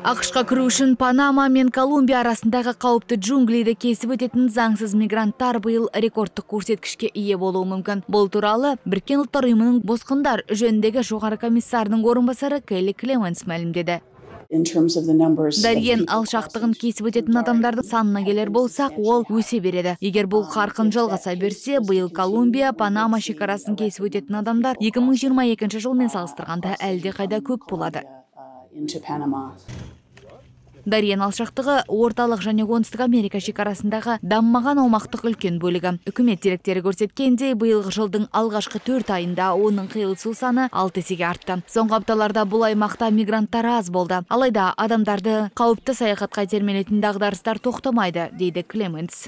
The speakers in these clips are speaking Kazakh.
АКШқа кіру үшін Панама мен Колумбия арасындағы қауіпті джунглиді кесіп өтетін заңсыз мигранттар биыл рекордтық көрсеткішке ие болуы мүмкін. Бұл туралы Біріккен ұлттар ұйымының босқындар жөніндегі жоғары комиссарының орынбасары Келли Клеменс мәлімдеді. Дариен алшақтығын кесіп өтетін адамдардың санына келер болсақ, ол өсе береді. Егер бұл қарқын жалғаса берсе, биыл Колумбия, Панама шекарасын кесіп өтетін адамдар 2022 жылмен салыстырғанда әлде қайда көп болады. Дариен алшақтығы орталық және оңтүстік Америка шекарасындағы даммаған аумақтық үлкен бөлігі. Үкімет деректері көрсеткендей, биылғы жылдың алғашқы 4 айында оның қиылысу саны 6 есеге артты. Соңғы апталарда бұл аймақта мигранттар аз болды. Алайда адамдарды қауіпті саяхатқа итермелейтін дағдарыстар тоқтамайды, дейді Клеменс.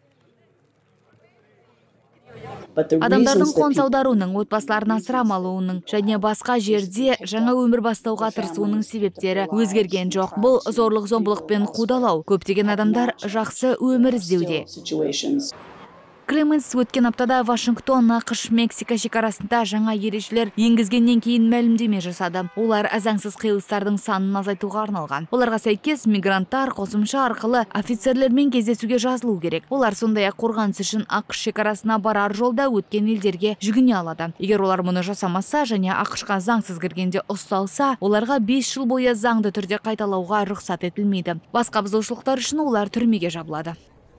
Адамдардың қоныс аударуының, отбасыларын асырап алуының және басқа жерде жаңа өмір бастауға тырысуының себептері өзгерген жоқ. Бұл зорлық-зомбылық пен қудалау. Көптеген адамдар жақсы өмір іздеуде. Клеменс өткен аптада Вашингтон, ақш, Мексика шекарасында жаңа ережелер енгізгеннен кейін мәлімдеме жасады. Олар заңсыз қиылыстардың санын азайтуға арналған. Оларға сәйкес мигранттар қосымша арқылы офицерлермен кездесуге жазылу керек. Олар сондай-ақ қорғаныс үшін ақш шекарасына барар жолда өткен елдерге жүгіне алады. Егер олар мұны жасамаса және ақшқа заңсыз кіргенде ұсталса, оларға 5 жыл бойы заңды түрде қайталауға рұқсат етілмейді. Басқа бұзушылықтар үшін олар түрмеге жабылады.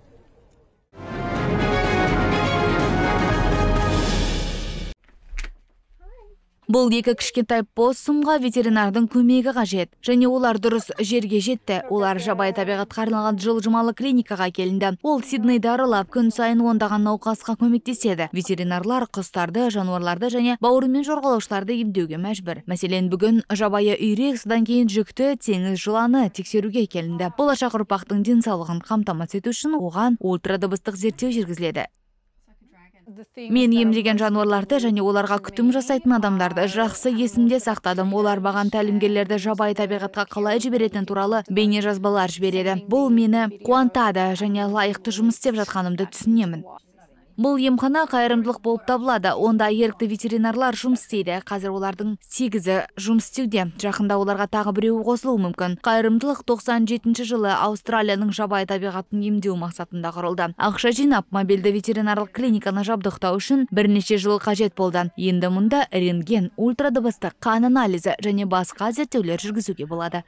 Бұл екі кішкентай поссумға ветеринардың көмегі қажет. Және олар дұрыс жерге жетті. Олар жабайы табиғатқа арналған жылжымалы клиникаға келінді. Ол Сиднейді аралап, күн сайын ондаған науқасқа көмектеседі. Ветеринарлар құстарды, жануарларды және бауырымен жорғалаушыларды емдеуге мәжбүр. Мәселен, бүгін жабайы үйрек, содан кейін жүкті теңіз жыланы тексеруге келінді. Болашақ ұрпақтың денсаулығын қамтамасыз ету үшін оған ультрадыбыстық зерттеу жүргізіледі. Мен емдеген жануарларды және оларға күтім жасайтын адамдарды жақсы есімде сақтадым. Олар баған тәлімгерлерді жабайы табиғатқа қалай жіберетін туралы бейне жазбалар жібереді. Бұл мені қуантады және лайықты жұмыс істеп жатқанымды түсінемін. Бұл емхана қайырымдылық болып табылады. Онда ерікті ветеринарлар жұмыс істейді. Қазір олардың 8-і жұмыс істеуде. Жақында оларға тағы біреуі қосылуы мүмкін. Қайырымдылық 97 жылы Аустралияның жабайы табиғатын емдеу мақсатында құрылды. Ақша жинап, мобильді ветеринарлық клиниканы жабдықтау үшін бірнеше жыл қажет болды. Енді мұнда рентген, ультрадыбыстық, қан анализі және басқа зерттеулер жүргізуге болады.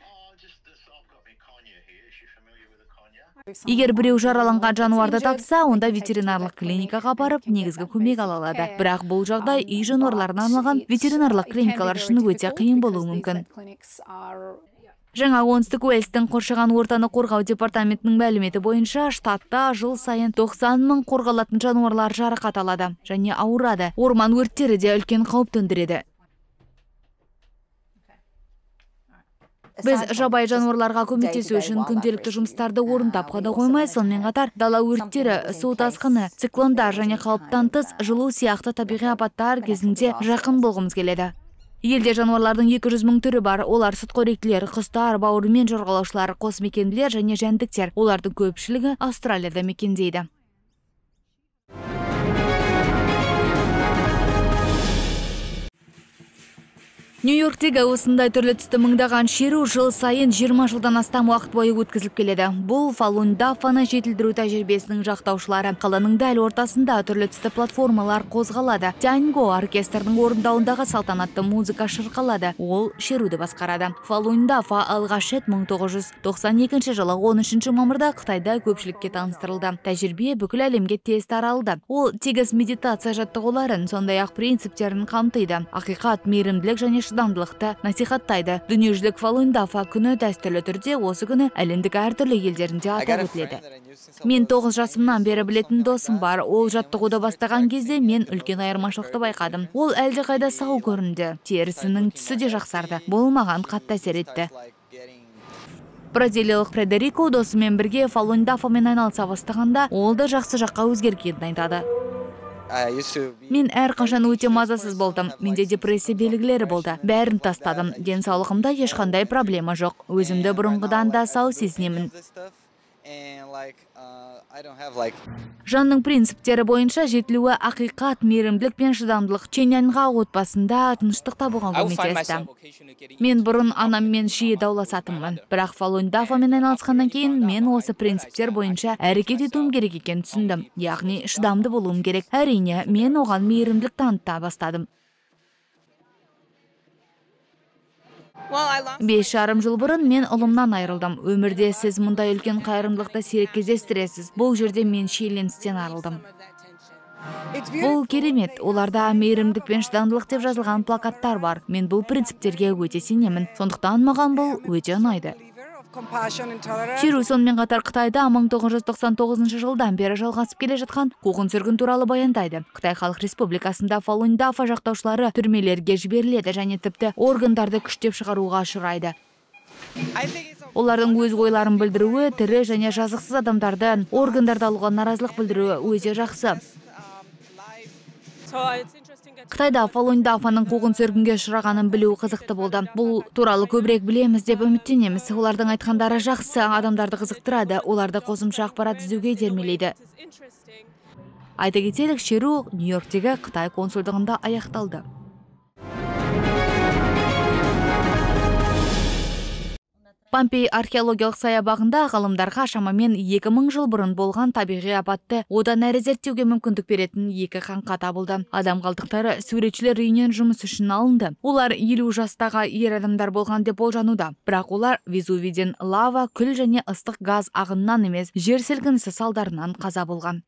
Егер біреу жараланған жануарды тапса, онда ветеринарлық клиникаға барып, негізгі көмек ала алады. Бірақ бұл жағдай үй жануарларына арналған ветеринарлық клиникалар үшін өте қиын болуы мүмкін. Жаңа оңтүстік Уэльстің қоршаған ортаны қорғау департаментінің мәліметі бойынша, штатта жыл сайын 90 мың қорғалатын жануарлар жарақат алады және ауырады. Орман өрттері де үлкен қауіп төндіреді. Біз жабайы жануарларға көмектесу үшін күнделікті жұмыстарды орындап қана қоймай, сонымен қатар дала өрттері, су тасқыны, циклондар және қалыптан тыс жылу сияқты табиғи апаттар кезінде жақын болғымыз келеді. Елде жануарлардың 200 мың түрі бар. Олар сүтқоректілер, құстар, бауырымен жорғалаушылар, қосмекенділер және жәндіктер. Олардың көпшілігі Австралияда мекендейді. Нью-Йорктегі осындай түрлі түсті мыңдаған шеру жыл сайын 20 жылдан астам уақыт бойы өткізіліп келеді. Бұл Falun Dafa'ны жетілдіру тәжірибесінің жақтаушылары. Қаланың дәл ортасында түрлі түсті платформалар қозғалады. Тяньго оркестрдің орындауындағы салтанатты музыка шырқалады. Ол шеруді басқарады. Falun Dafa алғаш рет 1992 жылы 13 мамырда Қытайда көпшілікке таныстырылды. Тәжірибе бүкіл әлемге тез таралды. Ол тегіс медитация жаттығуларын, сондай-ақ принциптерін қамтиды. Ақиқат, мейірімділік және шыдамдылықты насихаттайды. Дүниежүзілік Falun Dafa күні дәстүрлі түрде осы күні әлемдік әртүрлі елдерінде атап өтіледі. Мен 9 жасымнан бері білетін досым бар. Ол жаттығуды бастаған кезде мен үлкен айырмашылықты байқадым. Ол әлде қайда сау көрінді. Терісінің түсі де жақсарды. Бұл маған қатты әсер етті. Бразилиялық Фредерико досымен бірге Falun Dafa'мен айналыса бастағанда, ол да жақсы жаққа өзгергенін айтады. Мен әрқашан өте мазасыз болдым. Менде депрессия белгілері болды. Бәрін тастадым. Денсаулығымда ешқандай проблема жоқ. Өзімді бұрынғыдан да сау сезінемін. Жанның принциптері бойынша жетілуі ақиқат, мейірімділік пен шыдамдылық. Ченянға отбасында тыныштық табуға көмектесті. Мен бұрын анаммен жиі дауласатынмын. Бірақ Фалун Дафамен айналысқаннан кейін мен осы принциптер бойынша әрекет етуім керек екенін түсіндім. Яғни шыдамды болуым керек. Әрине, мен оған мейірімділік таныта бастадым. 5,5 жыл бұрын мен ұлымнан айырылдым. Өмірде сіз мұндай үлкен қайырымдылықты сирек кездестіресіз. Бұл жерде мен шиеленістен арылдым. Бұл керемет. Оларда мейірімдік пен шыдамдылық деп жазылған плакаттар бар. Мен бұл принциптерге өте сенемін. Сондықтан маған бұл өте ұнайды. Шеру сонымен қатар Қытайда 1999 жылдан бері жалғасып келе жатқан қуғын-сүргін туралы баяндайды. Қытай Халық Республикасында Фалун Дафа жақтаушылары түрмелерге жіберіледі және тіпті органдарды күштеп шығаруға ұшырайды. Олардың өз ойларын білдіруі, тірі және жазықсыз адамдардан органдарды алуға наразылық білдіруі өте жақсы. Қытайда Фалун Дафаның қуғын-сүргінге ұшырағанын білу қызықты болды. Бұл туралы көбірек білеміз деп үміттенеміз. Олардың айтқандары жақсы, адамдарды қызықтырады, оларды қосымша ақпарат іздеуге итермелейді. Айта кетелік, шеру Нью-Йорктегі Қытай консулдығында аяқталды. Помпей археологиялық саябағында ғалымдарға шамамен 2000 жыл бұрын болған табиғи апатты одан әрі зерттеуге мүмкіндік беретін 2 қаңқа табылды. Адам қалдықтары суретшілер үйінен жұмыс үшін алынды. Олар 50 жастағы ер адамдар болған деп болжануда. Бірақ олар Везувийден лава, күл және ыстық газ ағынынан емес, жер сілкінісі салдарынан қаза болған.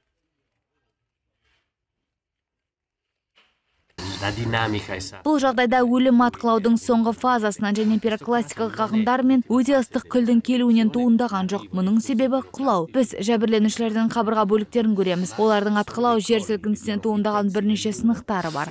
Бұл жағдайда өлім атқылаудың соңғы фазасынан және пирокластикалық ағындар мен өте ыстық күлдің келуінен туындаған жоқ. Мұның себебі құлау. Біз жәбірленушілердің қабырға бөліктерін көреміз. Олардың атқылау жер сілкінісінен туындаған бірнеше сынықтары бар.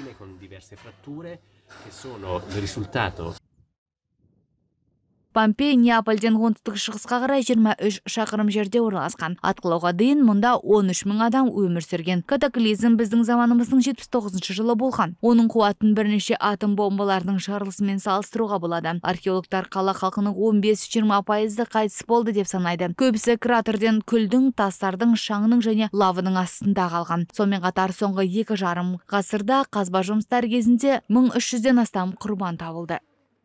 Помпей Неапольден оңтүстік шығысқа қарай 23 шақырым жерде орналасқан. Атқылауға дейін мұнда 13 000 адам өмір сүрген. Катаклизм біздің заманымыздың 79 жылы болған. Оның қуатын бірнеше атом бомбаларының жарылысымен салыстыруға болады. Археологтар қала халқының 15-20% қайтыс болды деп санайды. Көбісі кратерден күлдің, тастардың, шаңның және лаваның астында қалған. Сонымен қатар соңғы 2,5 ғасырда қазба жұмыстары кезінде 1300-ден астам құрбан табылды.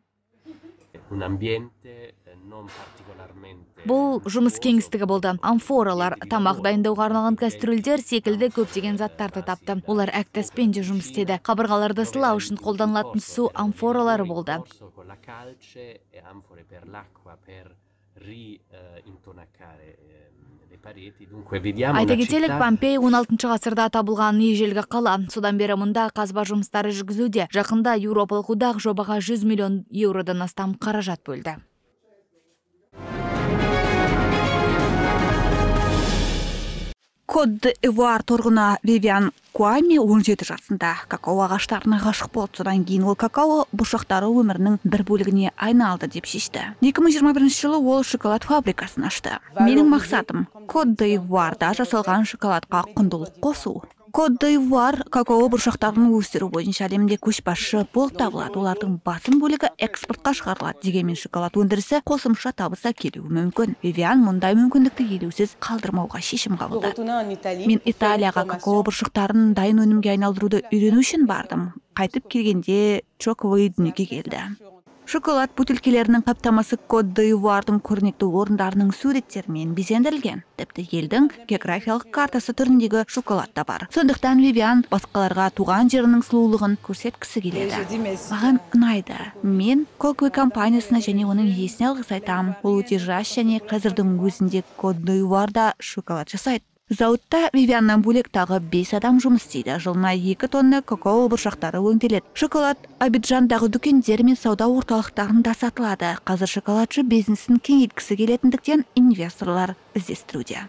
Бұл жұмыс кеңістігі болды. Амфоралар, тамақ дайындауға арналған кастрюльдер секілді көптеген заттарды тапты. Олар әктаспен де жұмыс істеді. Қабырғаларды сылау үшін қолданылатын су амфоралары болды. Айта кетелік, Помпей 16 ғасырда табылған ежелгі қала. Содан бері мұнда қазба жұмыстары жүргізуде. Жақында Еуропалық одақ жобаға 100 миллион еуродан астам қаражат бөлді. Кот-д'Ивуар тұрғыны Вивиан Куами 17 жасында какао ағаштарына ғашық болды. Содан кейін ол какао бұршақтары өмірінің бір бөлігіне айналды деп шешті. 2021 жылы ол шоколад фабрикасын ашты. Менің мақсатым Кот-д'Ивуарда жасалған шоколадқа құндылық қосу. Кот-д'Ивуар какао бұршақтарын өсіру бойынша әлемде көшбасшы болып табылады. Олардың басым бөлігі экспортқа шығарылады. Дегенмен шоколад өндірісі қосымша табыс әкелуі мүмкін. Вивиан мұндай мүмкіндікті елеусіз қалдырмауға шешім қабылдады. Мен Италияға какао бұршақтарын дайын өнімге айналдыруды үйрену үшін бардым. Қайтып келгенде шоковый дүниеге келді. Шоколад бөтелкелерінің қаптамасы Кот-д'Ивуардың көрнекті орындарының суреттерімен безендірілген. Тіпті елдің географиялық картасы түріндегі шоколад та бар. Сондықтан Вивиан басқаларға туған жерінің сұлулығын көрсеткісі келеді. Маған ұнайды. Мен Коквей компаниясына және оның иесіне алғыс айтамын. Ол өте жас және қазірдің өзінде Кот-д'Ивуарда шоколад жасайды. Зауытта Вивианнан бөлек тағы 5 адам жұмыс істейді. Жылына 2 тонна какао бұршақтары өңделеді. Шоколад Абиджандағы дүкендер мен сауда орталықтарында сатылады. Қазір шоколадшы бизнесін кеңейткісі келетіндіктен инвесторлар іздестіруде.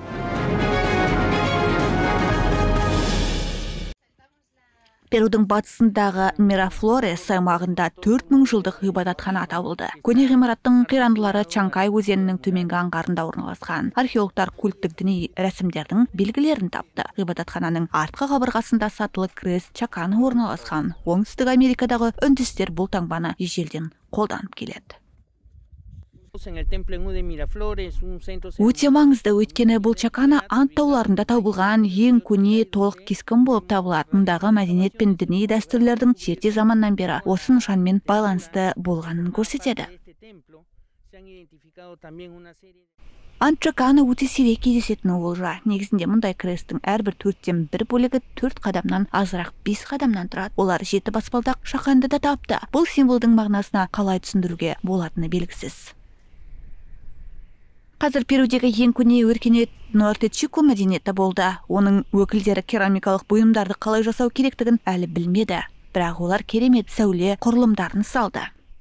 Перудің батысындағы Мирафлорес аймағында 4000 жылдық ғибадатхана табылды. Көне ғимараттың қирандылары Чанкай өзенінің төменгі аңғарында орналасқан. Археологтар культтік діни рәсімдердің белгілерін тапты. Ғибадатхананың артқы қабырғасында сатылы крест чаканы орналасқан. Оңтүстік Америкадағы үндістер бұл таңбаны ежелден қолданып келеді. Өте маңызды, өйткені бұл Чакана Анд тауларында табылған ең көне толық кескін болып табылады. Мұндағы мәдениет пен діни дәстүрлердің ерте заманнан бері осы нышанмен байланысты болғанын көрсетеді. Анд Чакана өте сирек кездесетін олжа. Негізінде мұндай кресттің әрбір 4-тен 1 бөлігі 4 қадамнан азырақ 5 қадамнан тұрады. Олар 7 баспалдақ шақанды да тапты. Бұл символдың мағынасына қалай түсіндіруге болатыны белгісіз. Қазір Перудегі ең көне өркениет Нуартечику мәдениеті болды. Оның өкілдері керамикалық бұйымдарды қалай жасау керектігін әлі білмеді. Бірақ олар керемет сәуле құрылымдарын салды.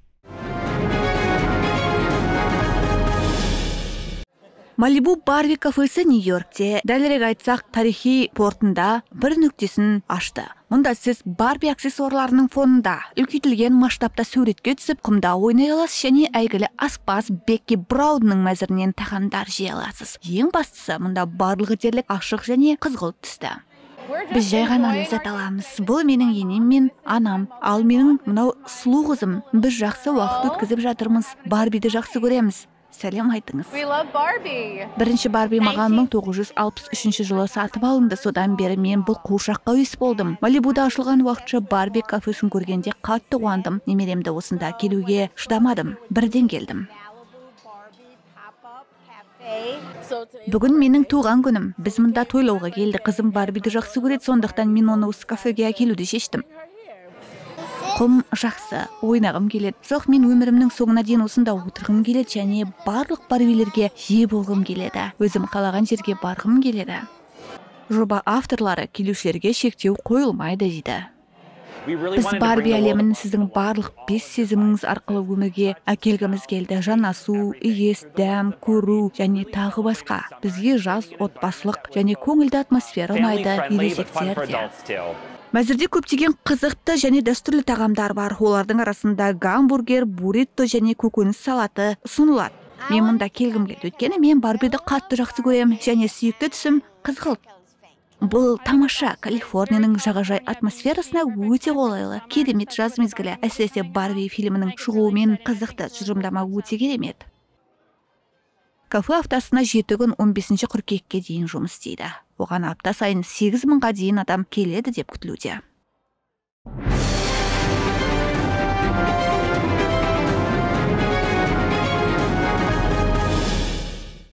Малибу Барби кафесі Нью-Йоркте, дәлірек айтсақ, тарихи портында бір нүктесін ашты. Мұнда сіз Барби аксессуарларының фонында үлкейтілген масштабта суретке түсіп, құмда ойнай аласыз және әйгілі аспаз Бекки Браунның мәзірінен тағамдар жей аласыз. Ең бастысы, мұнда барлығы дерлік ашық және қызғылт түсті. Біз жай ғана ләззат аламыз. Бұл менің енем мен анам, ал менің мынау сұлу қызым. Біз жақсы уақыт өткізіп жатырмыз. Барбиді жақсы көреміз. Сәлем айтыңыз. Бірінші Барби маған 1963 жылы сатып алынды. Содан бері мен бұл қуыршаққа өсіп болдым. Малибуда ашылған уақытша Барби кафесін көргенде қатты қуандым. Немеремді осында келуге шыдамадым. Бірден келдім. Бүгін менің туған күнім. Біз мұнда тойлауға келді. Қызым Барбиді жақсы көреді, сондықтан мен оны осы кафеге әкелуді шештім. Құм жақсы, ойнағым келеді. Жоқ, мен өмірімнің соңына дейін осында отырғым келеді және барлық барбилерге ие болғым келеді. Өзім қалаған жерге барғым келеді. Жоба авторлары келушілерге шектеу қойылмайды дейді. Біз Барби әлемін сіздің барлық 5 сезіміңіз арқылы өмірге әкелгіміз келді. Жанасу, иіс, дәм, көру және тағы басқа. Бізге жаз, отбасылық және көңілді атмосфера ұнайды, ересектер де. Мәзірде көптеген қызықты және дәстүрлі тағамдар бар. Олардың арасында гамбургер, буррито және көкөніс салаты ұсынылады. Мен мұнда келгім келді, өйткені мен Барбиді қатты жақсы көремін және сүйікті түсім қызғылт. Бұл тамаша, Калифорнияның жағажай атмосферасына өте қолайлы. Керемет жаз мезгілі, әсіресе Барби фильмінің шығуымен қызықты, тұжырымдама өте керемет. Кафе аптасына 7 күн 15 қыркүйекке дейін жұмыс істейді. Оған апта сайын 8 мыңға дейін адам келеді деп күтілуде.